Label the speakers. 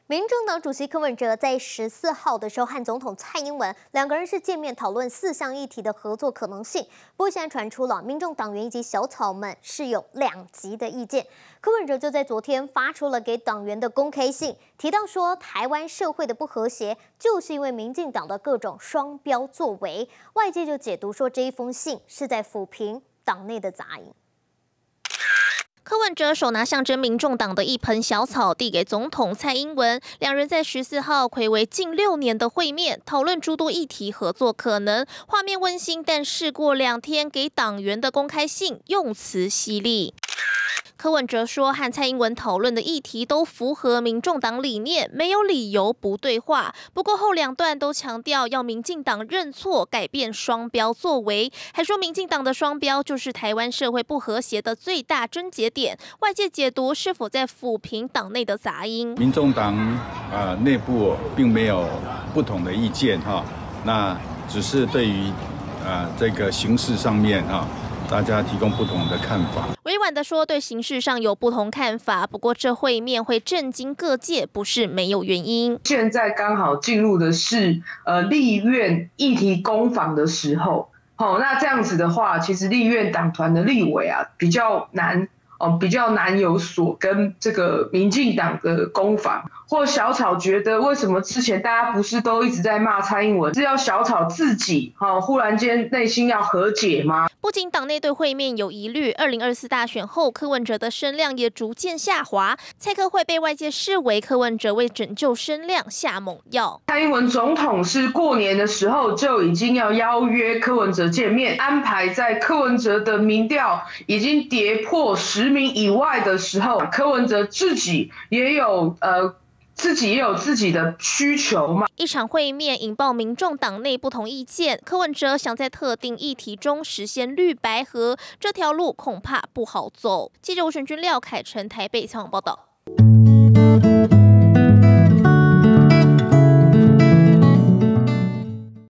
Speaker 1: 民众党主席柯文哲在14号的时候和总统蔡英文两个人是见面讨论4项议题的合作可能性。不过现在传出了民众党员以及小草们是有2极的意见。柯文哲就在昨天发出了给党员的公开信，提到说台湾社会的不和谐就是因为民进党的各种双标作为。外界就解读说这一封信是在抚平党内的杂音。
Speaker 2: 柯文哲手拿象征民众党的一盆小草递给总统蔡英文，两人在14号睽违近6年的会面，讨论诸多议题合作可能。画面温馨，但事过2天给党员的公开信用词犀利。柯文哲说，和蔡英文讨论的议题都符合民众党理念，没有理由不对话。不过后2段都强调要民进党认错，改变双标作为，还说民进党的双标就是台湾社会不和谐的最大症结点。外界解读是否在抚平党内的杂音？
Speaker 3: 民众党内部并没有不同的意见哈，那只是对于这个形式上面大家提供不同的看法。
Speaker 2: 委婉地说，对形式上有不同看法，不过这会面会震惊各界，不是没有原因。
Speaker 4: 现在刚好进入的是立院议题攻防的时候，那这样子的话，其实立院党团的立委比较难有所跟这个民进党的攻防，或小草觉得为什么之前大家不是都一直在骂蔡英文，是要小草自己忽然间内心要和解吗？
Speaker 2: 不仅党内对会面有疑虑，2024大选后柯文哲的声量也逐渐下滑，蔡柯会被外界视为柯文哲为拯救声量下猛药。
Speaker 4: 蔡英文总统是过年的时候就已经要邀约柯文哲见面，安排在柯文哲的民调已经跌破10名以外的时候，柯文哲自己也有自己的需求嘛。
Speaker 2: 一场会面引爆民众党内不同意见，柯文哲想在特定议题中实现绿白合，这条路恐怕不好走。记者吴选君、廖凯成台北采访报道。